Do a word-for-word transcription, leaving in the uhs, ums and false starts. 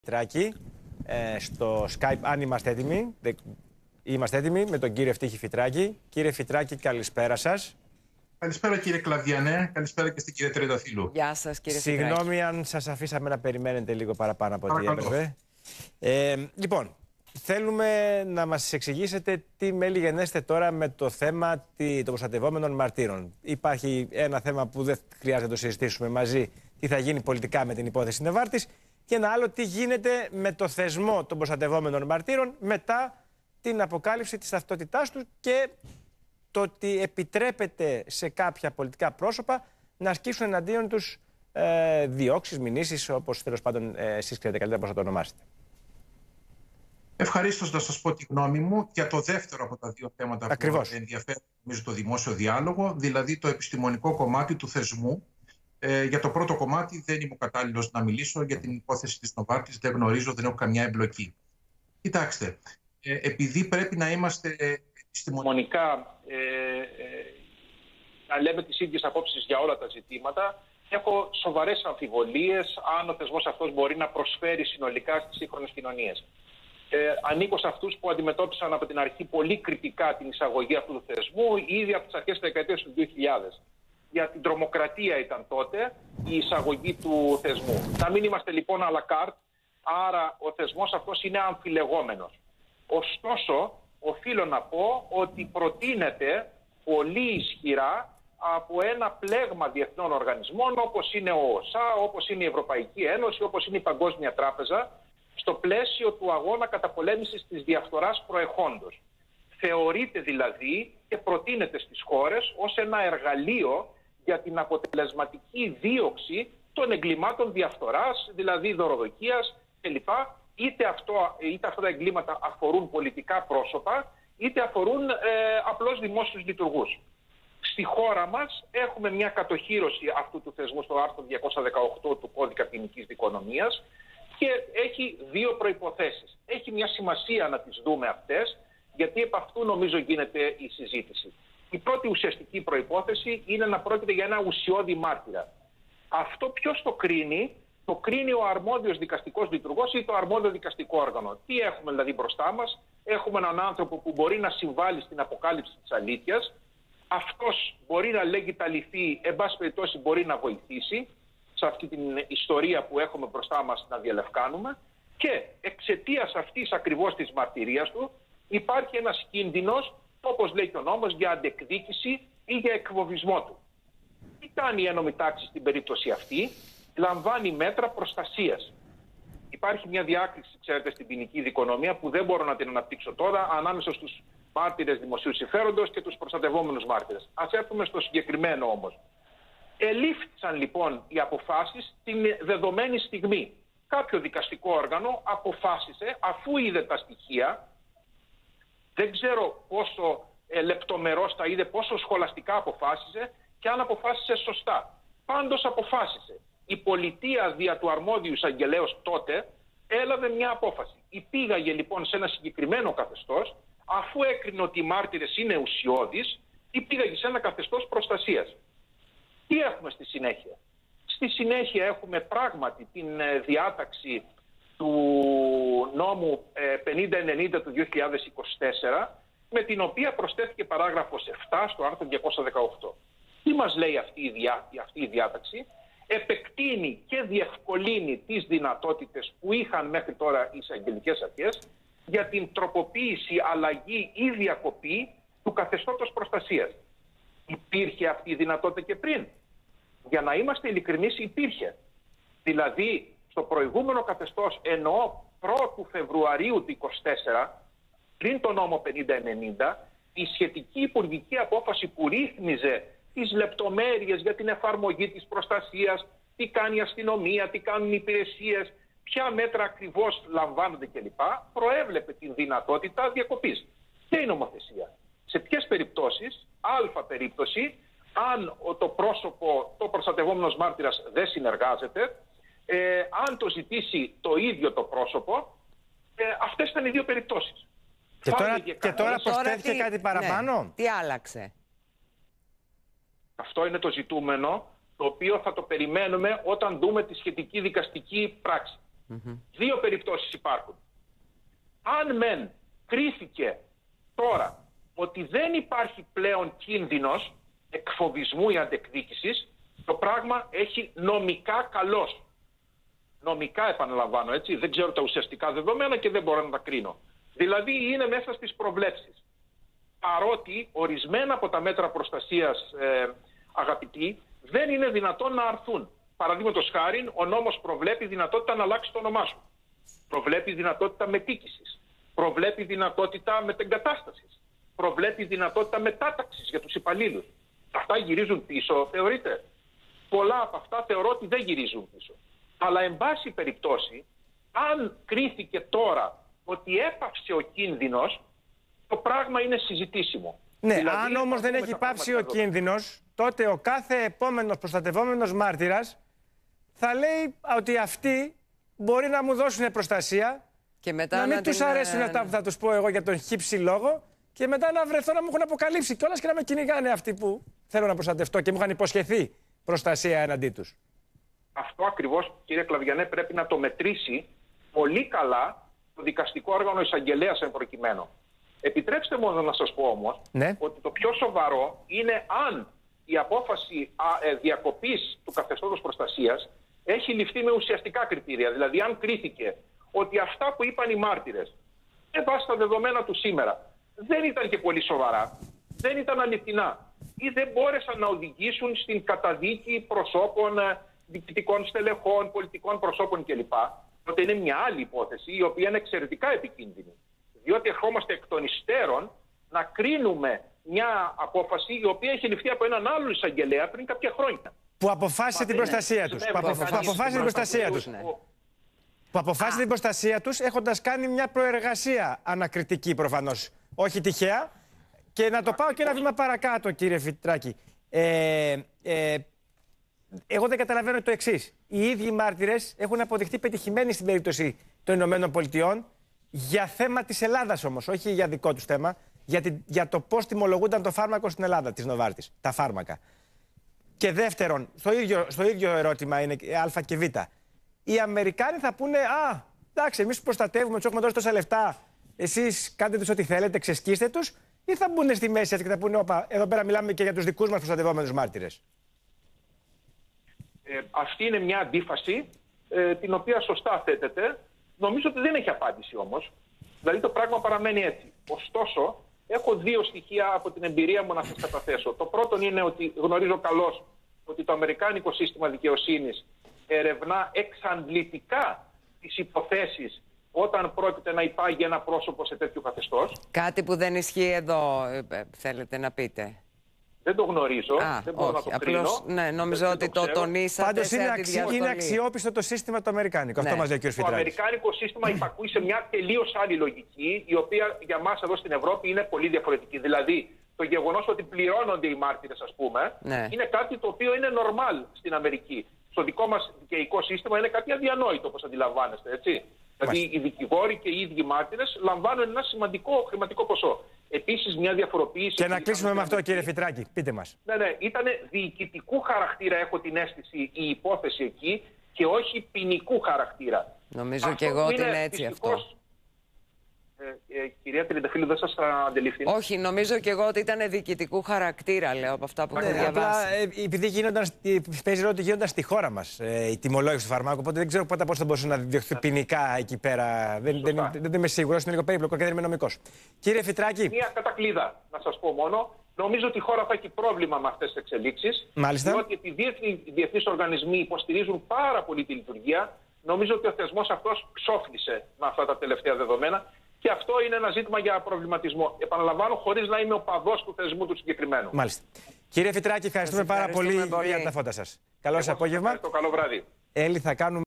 Φιτράκη, ε, στο Skype, αν είμαστε έτοιμοι. Είμαστε έτοιμοι με τον κύριο Ευτύχη Φιτράκη. Κύριε Φιτράκη, καλησπέρα σας. Καλησπέρα κύριε Κλαδιανέ, καλησπέρα και στην κυρία Τρενταφύλλου. Γεια σας κύριε Συγγνώμη Φιτράκη. Συγγνώμη αν σας αφήσαμε να περιμένετε λίγο παραπάνω από ό,τι έπρεπε. Ε, λοιπόν, θέλουμε να μας εξηγήσετε τι μέλη γενέστε τώρα με το θέμα των προστατευόμενων μαρτύρων. Υπάρχει ένα θέμα που δεν χρειάζεται να το συζητήσουμε μαζί, τι θα γίνει πολιτικά με την υπόθεση Νεβάρτης, και ένα άλλο, τι γίνεται με το θεσμό των προστατευόμενων μαρτύρων μετά την αποκάλυψη της ταυτότητάς τους και το ότι επιτρέπεται σε κάποια πολιτικά πρόσωπα να ασκήσουν εναντίον τους ε, διώξεις, μηνύσεις, όπως τέλος πάντων ε, εσείς ξέρετε καλύτερα πώς θα το ονομάσετε. Ευχαρίστως να σας πω τη γνώμη μου για το δεύτερο από τα δύο θέματα Ακριβώς. που ενδιαφέρουν νομίζω το δημόσιο διάλογο, δηλαδή το επιστημονικό κομμάτι του θεσμού. Ε, για το πρώτο κομμάτι δεν είμαι κατάλληλος να μιλήσω, για την υπόθεση της Νοβάρτης δεν γνωρίζω, δεν έχω καμιά εμπλοκή. Κοιτάξτε, ε, επειδή πρέπει να είμαστε επιστημονικά ε, ε, να λέμε τις ίδιες απόψεις για όλα τα ζητήματα, έχω σοβαρές αμφιβολίες αν ο θεσμός αυτός μπορεί να προσφέρει συνολικά στις σύγχρονες κοινωνίες. Ε, ανήκω σε αυτούς που αντιμετώπισαν από την αρχή πολύ κριτικά την εισαγωγή αυτού του θεσμού ήδη από τις αρχές της δεκαετίας του δύο χιλιάδες. Για την τρομοκρατία ήταν τότε η εισαγωγή του θεσμού. Να μην είμαστε λοιπόν à la carte, άρα ο θεσμός αυτός είναι αμφιλεγόμενος. Ωστόσο, οφείλω να πω ότι προτείνεται πολύ ισχυρά από ένα πλέγμα διεθνών οργανισμών όπως είναι ο ΟΣΑ, όπως είναι η Ευρωπαϊκή Ένωση, όπως είναι η Παγκόσμια Τράπεζα, στο πλαίσιο του αγώνα καταπολέμησης της διαφθοράς προεχόντος. Θεωρείται δηλαδή και προτείνεται στις χώρες ως ένα εργαλείο για την αποτελεσματική δίωξη των εγκλημάτων διαφθοράς, δηλαδή δωροδοκίας κλπ. Είτε, αυτό, είτε αυτά τα εγκλήματα αφορούν πολιτικά πρόσωπα, είτε αφορούν ε, απλώς δημόσιους λειτουργούς. Στη χώρα μας έχουμε μια κατοχύρωση αυτού του θεσμού στο άρθρο διακόσια δεκαοκτώ του Κώδικα Ποινικής Δικονομίας και έχει δύο προϋποθέσεις. Έχει μια σημασία να τις δούμε αυτές, γιατί επ' αυτού νομίζω γίνεται η συζήτηση. Η πρώτη ουσιαστική προϋπόθεση είναι να πρόκειται για ένα ουσιώδη μάρτυρα. Αυτό ποιος το κρίνει? Το κρίνει ο αρμόδιος δικαστικός λειτουργός ή το αρμόδιο δικαστικό όργανο. Τι έχουμε δηλαδή μπροστά μας? Έχουμε έναν άνθρωπο που μπορεί να συμβάλλει στην αποκάλυψη της αλήθειας. Αυτός μπορεί να λέγει τα αληθή, εν πάση περιπτώσει μπορεί να βοηθήσει σε αυτή την ιστορία που έχουμε μπροστά μας να διαλευκάνουμε. Και εξαιτίας αυτής ακριβώς της μαρτυρίας του υπάρχει ένας κίνδυνος, όπως λέει και ο νόμος, για αντεκδίκηση ή για εκφοβισμό του. Τι κάνει η ένομη τάξη στην περίπτωση αυτή? Λαμβάνει μέτρα προστασίας. Υπάρχει μια διάκριση, ξέρετε, στην ποινική δικονομία που δεν μπορώ να την αναπτύξω τώρα, ανάμεσα στους μάρτυρες δημοσίου συμφέροντος και τους προστατευόμενους μάρτυρες. Ας έρθουμε στο συγκεκριμένο όμως. Ελήφθησαν λοιπόν οι αποφάσεις την δεδομένη στιγμή. Κάποιο δικαστικό όργανο αποφάσισε, αφού είδε τα στοιχεία, δεν ξέρω πόσο ε, λεπτομερώς τα είδε, πόσο σχολαστικά αποφάσισε και αν αποφάσισε σωστά. Πάντως αποφάσισε. Η πολιτεία δια του αρμόδιου εισαγγελέως τότε έλαβε μια απόφαση. Υπήγαγε λοιπόν σε ένα συγκεκριμένο καθεστώς, αφού έκρινε ότι οι μάρτυρες είναι ουσιώδεις, υπήγαγε σε ένα καθεστώς προστασίας. Τι έχουμε στη συνέχεια? Στη συνέχεια έχουμε πράγματι την ε, διάταξη του νόμου ε, πενήντα ενενήντα του δύο χιλιάδες είκοσι τέσσερα, με την οποία προσθέθηκε παράγραφος επτά στο άρθρο διακόσια δεκαοκτώ. Τι μας λέει αυτή η, διά, αυτή η διάταξη? Επεκτείνει και διευκολύνει τις δυνατότητες που είχαν μέχρι τώρα οι εισαγγελικές αρχές για την τροποποίηση, αλλαγή ή διακοπή του καθεστώτος προστασίας. Υπήρχε αυτή η δυνατότητα και πριν? Για να είμαστε ειλικρινείς, υπήρχε. Δηλαδή, στο προηγούμενο καθεστώς, εννοώ πρώτου Φεβρουαρίου του είκοσι τέσσερα, πριν τον νόμο πενήντα ενενήντα, η σχετική υπουργική απόφαση που ρύθμιζε τις λεπτομέρειες για την εφαρμογή της προστασίας, τι κάνει η αστυνομία, τι κάνουν οι υπηρεσίες, ποια μέτρα ακριβώς λαμβάνονται κλπ., προέβλεπε την δυνατότητα διακοπής. Και η νομοθεσία. Σε ποιες περιπτώσεις? Α περίπτωση, αν το πρόσωπο, το προστατευόμενος μάρτυρας δεν συνεργάζεται, ε, αν το ζητήσει το ίδιο το πρόσωπο, ε, αυτές ήταν οι δύο περιπτώσεις. Και τώρα, και τώρα προσθέθηκε κάτι παραπάνω? Ναι. Τι άλλαξε? Αυτό είναι το ζητούμενο, το οποίο θα το περιμένουμε όταν δούμε τη σχετική δικαστική πράξη. Mm-hmm. Δύο περιπτώσεις υπάρχουν. Αν μεν κρίθηκε τώρα ότι δεν υπάρχει πλέον κίνδυνος εκφοβισμού ή αντεκδίκησης, το πράγμα έχει νομικά καλώς. Νομικά επαναλαμβάνω, έτσι, δεν ξέρω τα ουσιαστικά δεδομένα και δεν μπορώ να τα κρίνω. Δηλαδή είναι μέσα στις προβλέψεις. Παρότι ορισμένα από τα μέτρα προστασίας, ε, αγαπητοί, δεν είναι δυνατόν να αρθούν. Παραδείγματος χάριν, ο νόμος προβλέπει δυνατότητα να αλλάξει το όνομά σου. Προβλέπει δυνατότητα μετοίκησης. Προβλέπει δυνατότητα μετεγκατάστασης. Προβλέπει δυνατότητα μετάταξης για τους υπαλλήλους. Αυτά γυρίζουν πίσω, θεωρείτε? Πολλά από αυτά θεωρώ ότι δεν γυρίζουν πίσω. Αλλά εν πάση περιπτώσει, αν κρίθηκε τώρα ότι έπαυσε ο κίνδυνος, το πράγμα είναι συζητήσιμο. Ναι, δηλαδή, αν όμως δεν έχει πάψει ο κίνδυνος, τότε ο κάθε επόμενος προστατευόμενος μάρτυρας θα λέει ότι αυτοί μπορεί να μου δώσουν προστασία, και μετά να μην να τους την... αρέσουν αυτά που θα τους πω εγώ για τον χύψη λόγο και μετά να βρεθώ να μου έχουν αποκαλύψει κιόλας και να με κυνηγάνε αυτοί που θέλω να προστατευτώ και μου είχαν υποσχεθεί προστασία εναντί τους. Αυτό ακριβώς, κύριε Κλαβιανέ, πρέπει να το μετρήσει πολύ καλά το δικαστικό όργανο εισαγγελέας εν προκειμένου. Επιτρέψτε μόνο να σας πω όμως, ναι, ότι το πιο σοβαρό είναι αν η απόφαση α, ε, διακοπής του καθεστώτος προστασίας έχει ληφθεί με ουσιαστικά κριτήρια. Δηλαδή αν κρίθηκε ότι αυτά που είπαν οι μάρτυρες με βάση τα δεδομένα του σήμερα δεν ήταν και πολύ σοβαρά, δεν ήταν αληθινά ή δεν μπόρεσαν να οδηγήσουν στην καταδίκη προσώπων, διοικητικών στελεχών, πολιτικών προσώπων κλπ. Τότε είναι μια άλλη υπόθεση η οποία είναι εξαιρετικά επικίνδυνη. Διότι ερχόμαστε εκ των υστέρων να κρίνουμε μια απόφαση η οποία έχει ληφθεί από έναν άλλο εισαγγελέα πριν κάποια χρόνια. Που αποφάσισε την προστασία τους. Που αποφάσισε την προστασία τους. Που αποφάσισε την προστασία τους έχοντας κάνει μια προεργασία ανακριτική προφανώς. Όχι τυχαία. Και να το πάω και ένα βήμα παρακάτω, κύριε Φιτράκη. Ε, ε, εγώ δεν καταλαβαίνω το εξής. Οι ίδιοι μάρτυρες έχουν αποδειχτεί πετυχημένοι στην περίπτωση των Ηνωμένων Πολιτειών για θέμα της Ελλάδας όμως, όχι για δικό τους θέμα, για, τη, για το πώς τιμολογούνταν το φάρμακο στην Ελλάδα της Νοβάρτης, τα φάρμακα. Και δεύτερον, στο ίδιο, στο ίδιο ερώτημα είναι Α και Β. Οι Αμερικάνοι θα πούνε, α, εντάξει, εμείς τους προστατεύουμε, τους έχουμε δώσει τόσα λεφτά, εσείς κάντε τους ό,τι θέλετε, ξεσκίστε τους, ή θα μπουν στη μέση και θα πούνε, όπα, εδώ πέρα μιλάμε και για τους δικούς μας προστατευόμενους μάρτυρες. Ε, αυτή είναι μια αντίφαση, ε, την οποία σωστά θέτεται. Νομίζω ότι δεν έχει απάντηση όμως. Δηλαδή το πράγμα παραμένει έτσι. Ωστόσο, έχω δύο στοιχεία από την εμπειρία μου να σας καταθέσω. Το πρώτο είναι ότι γνωρίζω καλώς ότι το αμερικάνικο σύστημα δικαιοσύνης ερευνά εξαντλητικά τις υποθέσεις όταν πρόκειται να υπάγει ένα πρόσωπο σε τέτοιο καθεστώς. Κάτι που δεν ισχύει εδώ, ε, θέλετε να πείτε. Δεν το γνωρίζω, Α, δεν μπορώ όχι, να το κρίνω. απλώς, ναι, νομίζω δεν ότι το, το τονίσατε. Πάντως σε είναι, αντιδιαστολή. είναι αξιόπιστο το σύστημα το αμερικάνικο. Ναι. Αυτό μας λέει ο κ. Το Φιτράκης. αμερικάνικο σύστημα υπακούει σε μια τελείως άλλη λογική, η οποία για μας εδώ στην Ευρώπη είναι πολύ διαφορετική. Δηλαδή, το γεγονός ότι πληρώνονται οι μάρτυρες, ας πούμε, ναι, είναι κάτι το οποίο είναι normal στην Αμερική. Στο δικό μας δικαιικό σύστημα είναι κάτι αδιανόητο, όπως αντιλαμβάνεστε, έτσι. Δηλαδή, οι δικηγόροι και οι ίδιοι μάρτυρες λαμβάνουν ένα σημαντικό χρηματικό ποσό. Επίσης, μια διαφοροποίηση. Και να κλείσουμε με αυτό, κύριε Φιτράκη. Πείτε μας. Ναι, ναι. Ήταν διοικητικού χαρακτήρα, έχω την αίσθηση, η υπόθεση εκεί και όχι ποινικού χαρακτήρα. Νομίζω αυτό και εγώ ότι είναι είναι έτσι δυστυχώς... αυτό. Ε, ε, κυρία Τριανταφύλλου, δεν σας αντιληφθεί. Όχι, νομίζω και εγώ ότι ήταν διοικητικού χαρακτήρα, λέω, από αυτά που έχω Ναι, διαβάσει. απλά ε, επειδή γίνονταν, παίζει ρόλο ότι γίνονταν στη χώρα μας ε, η τιμολόγηση του φαρμάκου, οπότε δεν ξέρω πότε πώς θα μπορούσε να διωχθεί ποινικά εκεί πέρα. Δεν, δεν, δεν, δεν είμαι σίγουρος, είναι λίγο περίπλοκο και δεν είμαι νομικός. Κύριε Φιτράκη. Μία κατακλείδα, να σας πω μόνο. Νομίζω ότι η χώρα θα έχει πρόβλημα με αυτές τις εξελίξεις. Μάλιστα. Διότι επειδή οι διεθνείς οργανισμοί υποστηρίζουν πάρα πολύ τη λειτουργία, νομίζω ότι ο θεσμός αυτός ξόφλησε με αυτά τα τελευταία δεδομένα. Και αυτό είναι ένα ζήτημα για προβληματισμό. Επαναλαμβάνω, χωρίς να είμαι οπαδός του θεσμού του συγκεκριμένου. Μάλιστα. Κύριε Φιτράκη, ευχαριστούμε, πάρα πολύ, πολύ για τα φώτα σας. Καλό σας απόγευμα. Καλό βράδυ. Έλλη, θα κάνουμε.